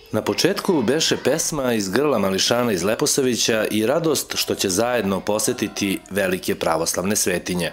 Na početku beše pesma iz grla mališana iz Leposavića i radost što će zajedno posetiti velike pravoslavne svetinje.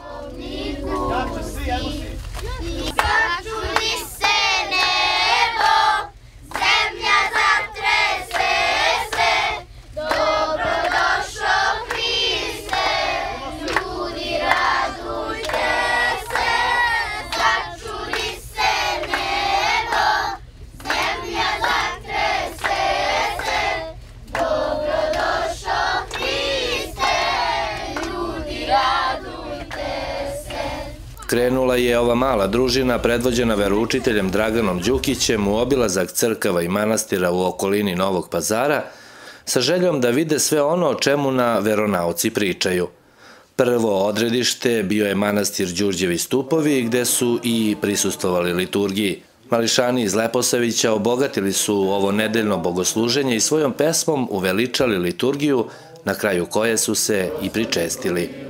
Krenula je ova mala družina predvođena veroučiteljem Draganom Đukićem u obilazak crkava i manastira u okolini Novog Pazara sa željom da vide sve ono o čemu na veronauci pričaju. Prvo odredište bio je manastir Đurđevi stupovi gde su i prisustvovali liturgiji. Mališani iz Leposavića obogatili su ovo nedeljno bogosluženje i svojom pesmom uveličali liturgiju na kraju koje su se i pričestili.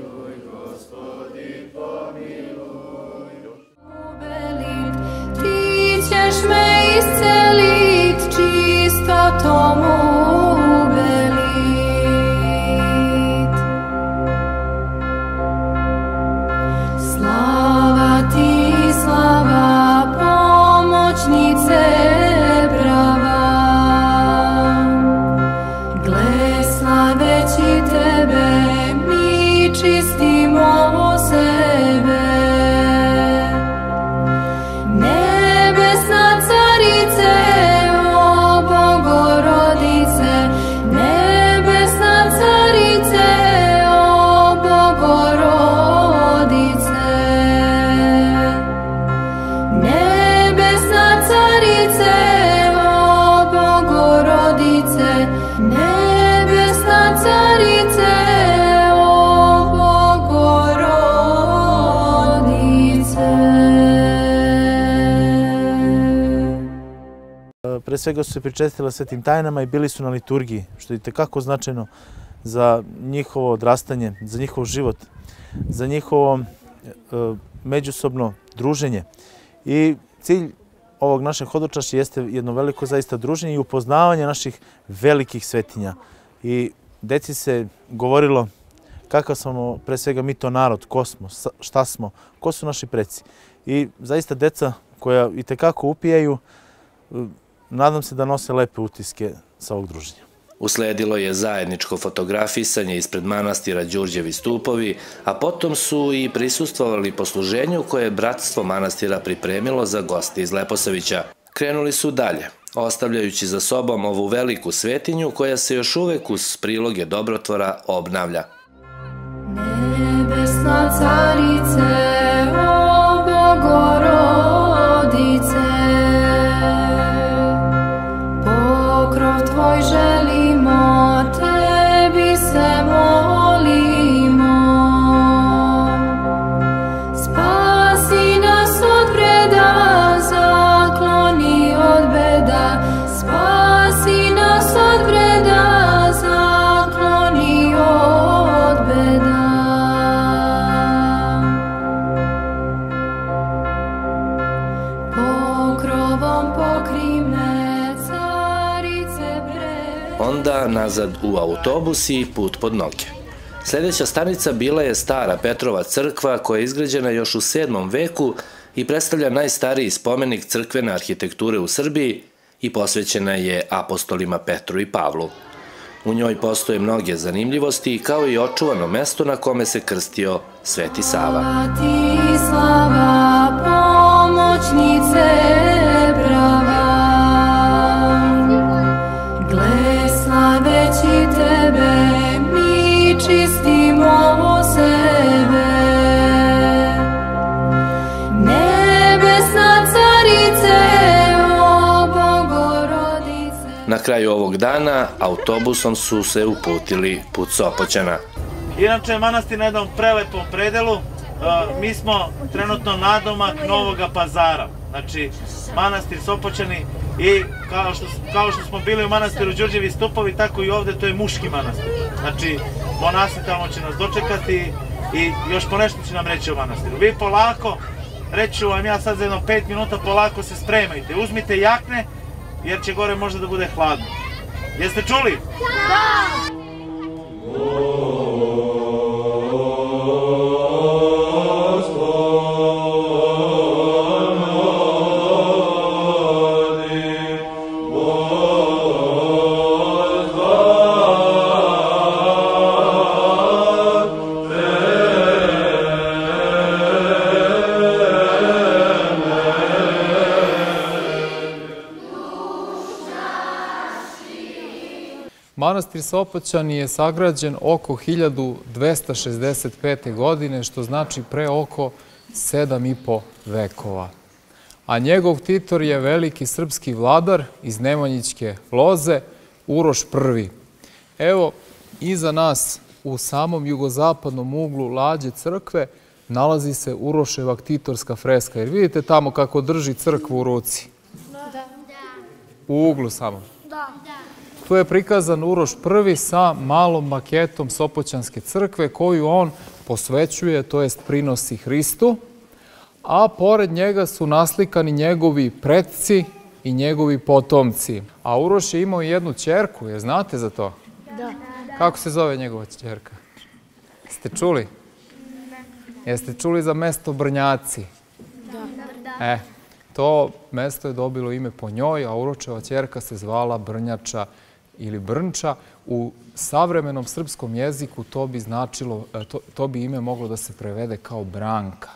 Ćeš me iscelit čistotom ubelit. Slava ti, slava pomoćnice prava. Gle slaveći tebe mi čistimo sebe. Pre svega su se pričestile svetim tajnama i bili su na liturgiji, što je itekako značajno za njihovo odrastanje, za njihov život, za njihovo međusobno druženje. I cilj ovog našeg hodočašća jeste jedno veliko zaista druženje i upoznavanje naših velikih svetinja. I deci se govorilo kakav smo pre svega mi to narod, ko smo, šta smo, ko su naši preci. I zaista deca koja itekako upijaju, nadam se da nose lepe utiske sa ovog druženja. Usledilo je zajedničko fotografisanje ispred manastira Đurđevi stupovi, a potom su i prisustvovali posluženju koje je bratstvo manastira pripremilo za goste iz Leposavića. Krenuli su dalje, ostavljajući za sobom ovu veliku svetinju koja se još uvek uz priloge dobrotvora obnavlja. Nebesna carice, o Bogorodice, pokrov tvoj želimo, tebi se molimo. Spasi nas od vreda, zakloni od beda. Spasi nas od vreda, zakloni od beda. Pokrovom pokri me, carice bre. Onda nazad u autobus i put pod noge. Sljedeća stanica bila je Stara Petrova crkva koja je izgrađena još u 7. veku i predstavlja najstariji spomenik crkvene arhitekture u Srbiji i posvećena je apostolima Petru i Pavlu. U njoj postoje mnoge zanimljivosti kao i očuvano mesto na kome se krstio Sveti Sava. Slava ti, slava pomoćnice prava. Gle slaveći tebe mi čistimo sebe. Nebesna carice, o Bogorodice. Na kraju ovog dana autobusom su se uputili put Sopoćana. Inače je manastir na jednom prelepom predelu. Mi smo trenutno nadomak Novog Pazara, znači manastir Sopoćani, i kao što smo bili u manastiru Đurđevi stupovi, tako i ovde, to je muški manastir. Znači monasi tamo će nas dočekati i još po nešto će nam reći o manastiru. Vi polako, reći ću vam ja sad za jedno 5 minuta, polako se spremajte, uzmite jakne jer će gore možda da bude hladno. Jeste čuli? Da! Manastir Sopoćani je sagrađen oko 1265. godine, što znači pre oko 7,5 vekova. A njegov titor je veliki srpski vladar iz Nemanjićke loze, Uroš I. Evo, iza nas u samom jugozapadnom uglu lađe crkve nalazi se Uroševa ktitorska freska. Jer vidite tamo kako drži crkvu u ruci? Da. U uglu samo? Da. Tu je prikazan Uroš I sa malom maketom Sopoćanske crkve koju on posvećuje, to jest prinosi Hristu, a pored njega su naslikani njegovi pretci i njegovi potomci. A Uroš je imao i jednu ćerku, je znate za to? Da. Kako se zove njegova ćerka? Jeste čuli? Jeste čuli za mesto Brnjaci? Da. To mesto je dobilo ime po njoj, a Uroševa ćerka se zvala Brnjača ili Brnča. U savremenom srpskom jeziku to bi ime moglo da se prevede kao Branka.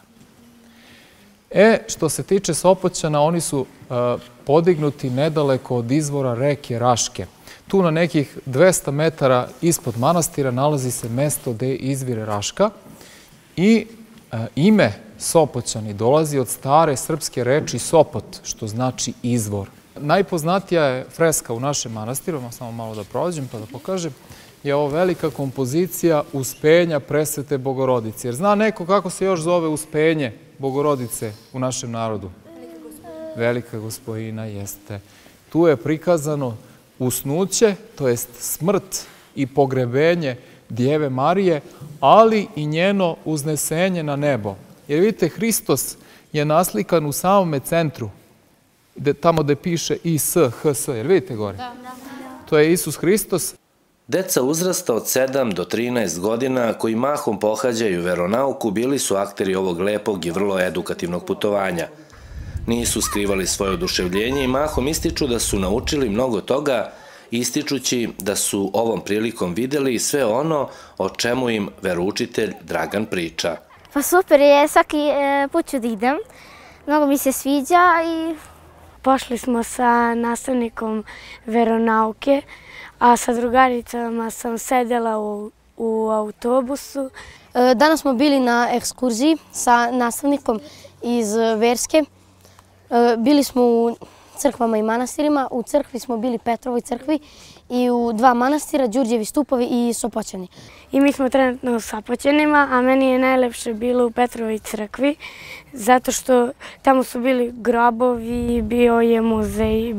Što se tiče Sopoćana, oni su podignuti nedaleko od izvora reke Raške. Tu na nekih 200 metara ispod manastira nalazi se mesto gde izvire Raška i ime Sopoćani dolazi od stare srpske reči Sopot, što znači izvor. Najpoznatija je freska u našem manastiru, samo malo da prođem pa da pokažem, je ovo velika kompozicija Uspenja Presvete Bogorodice. Jer zna neko kako se još zove Uspenje Bogorodice u našem narodu? Velika Gospojina, jeste. Tu je prikazano usnuće, to jest smrt i pogrebenje Djeve Marije, ali i njeno uznesenje na nebo. Jer vidite, Hristos je naslikan u samome centru, tamo gde piše IS, HS, jer vidite gore? Da. To je Isus Hristos. Deca uzrasta od 7 do 13 godina koji mahom pohađaju veronauku bili su akteri ovog lepog i vrlo edukativnog putovanja. Nisu skrivali svoje oduševljenje i mahom ističu da su naučili mnogo toga, ističući da su ovom prilikom videli sve ono o čemu im veroučitelj Dragan priča. Pa super je, svaki put ću da idem, mnogo mi se sviđa i... Pošli smo sa nastavnikom veronauke, a sa drugaricama sam sedela u autobusu. Danas smo bili na ekskurziji sa nastavnikom iz verske. Bili smo u crkvama i manastirima. U crkvi smo bili Petrovoj crkvi i u 2 manastira, Đurđevi stupovi i Sopoćani. I mi smo trenutno u Sopoćanima, a meni je najlepše bilo u Petrovoj crkvi, zato što tamo su bili grobovi, bio je muzej,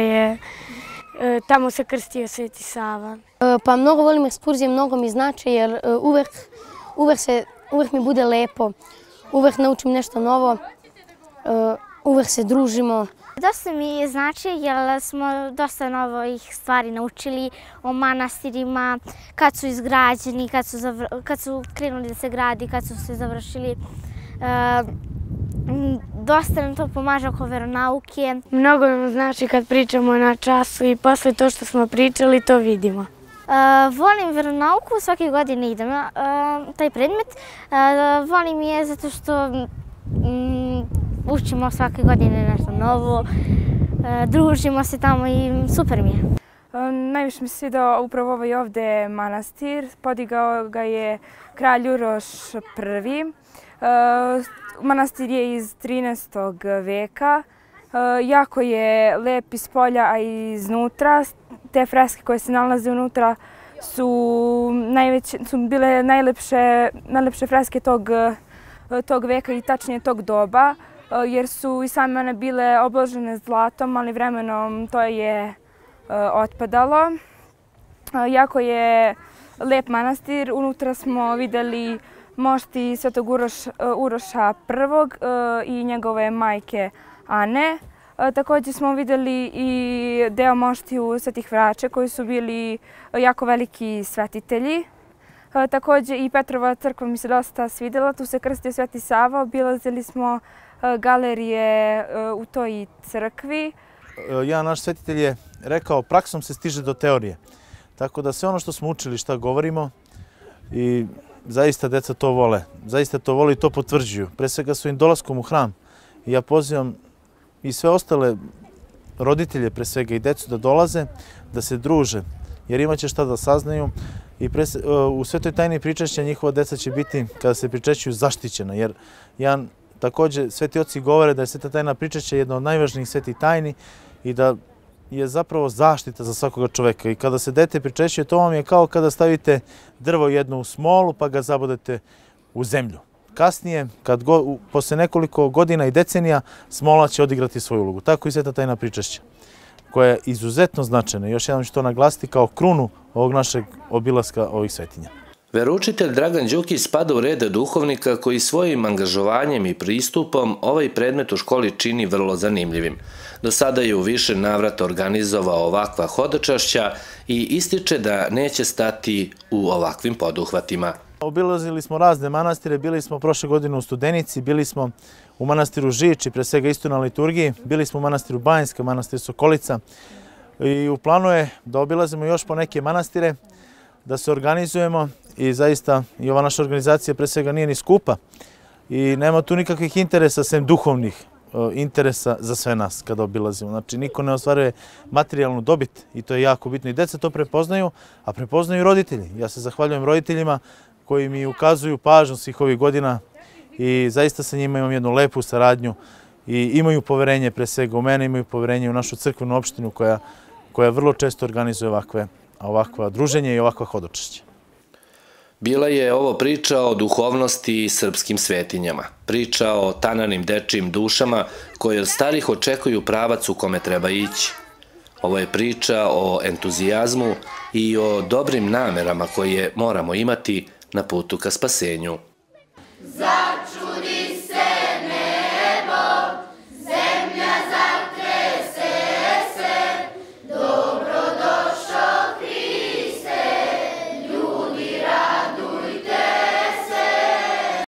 tamo se krstio Sveti Sava. Pa mnogo volim ekskurzije, mnogo mi znači jer uvek mi bude lepo, uvek naučim nešto novo, uvek se družimo. Dosta mi znači jer smo dosta novih stvari naučili o manastirima, kad su izgrađeni, kad su krenuli da se gradi, kad su se završili. Dosta nam to pomaže oko veronauke. Mnogo nam znači kad pričamo na času i posle to što smo pričali to vidimo. Volim veronauku, svake godine idem taj predmet. Volim je zato što učimo svake godine nešto novo, družimo se tamo i super mi je. Najviše mi se svidao upravo ovaj ovde manastir. Podigao ga je kralj Uroš I. Manastir je iz 13. veka. Jako je lep iz polja, a i iznutra. Te freske koje se nalaze unutra su bile najlepše freske tog veka i tačnije tog doba, jer su i same one bile obložene zlatom, ali vremenom to je otpadalo. Jako je lep manastir. Unutra smo videli mošti Svetog Uroša I i njegove majke Ane. Također smo vidjeli i deo moštiju Svetih Vraća koji su bili jako veliki svetitelji. Također i Petrova crkva mi se dosta svidjela, tu se krstio Sveti Sava, obilazili smo galerije u toj crkvi. Jedan naš svetitelj je rekao, praksom se stiže do teorije. Tako da sve ono što smo učili, šta govorimo, i zaista deca to vole. Zaista to vole i to potvrđuju. Pre svega svojim dolaskom u hram. I ja pozivam i sve ostale roditelje, pre svega i decu, da dolaze, da se druže. Jer imaće šta da saznaju. I u svetoj tajni pričešća njihova deca će biti, kada se pričešćuju, zaštićena. Jer također sveti oci govore da je sveta tajna pričešća jedna od najvažnijih svetih tajni i da je zapravo zaštita za svakoga čoveka. I kada se dete pričešćuje, to vam je kao kada stavite drvo jedno u smolu pa ga zabodete u zemlju. Kasnije, posle nekoliko godina i decenija, smola će odigrati svoju ulogu. Tako i sveta tajna pričešća, koja je izuzetno značajna. Još jednom ću to naglasiti kao krunu ovog našeg obilaska ovih svetinja. Veroučitelj Dragan Đukić spada u red duhovnika koji svojim angažovanjem i pristupom ovaj predmet u školi čini vrlo zanimljivim. Do sada je u više navrata organizovao ovakva hodočašća i ističe da neće stati u ovakvim poduhvatima. Obilazili smo razne manastire, bili smo prošle godine u Studenici, bili smo u manastiru Žiči, pre svega isto na liturgiji, bili smo u manastiru Banjska, manastir Sokolica i u planu je da obilazimo još po neke manastire, da se organizujemo i zaista i ova naša organizacija pre svega nije ni skupa i nema tu nikakvih interesa sem duhovnih interesa za sve nas kada obilazimo. Znači niko ne ostvaruje materijalnu dobit i to je jako bitno i deca to prepoznaju, a prepoznaju i roditelji. Ja se zahvaljujem roditeljima koji mi ukazuju pažnju svih ovih godina i zaista sa njima imam jednu lepu saradnju i imaju poverenje pre svega u mene, imaju poverenje u našu crkvenu opštinu koja vrlo često organizuje ovakva druženja i ovakva hodočašća. Bila je ovo priča o duhovnosti i srpskim svetinjama. Priča o tananim dečijim dušama koje od starih očekuju pravac u kome treba ići. Ovo je priča o entuzijazmu i o dobrim namerama koje moramo imati na putu ka spasenju.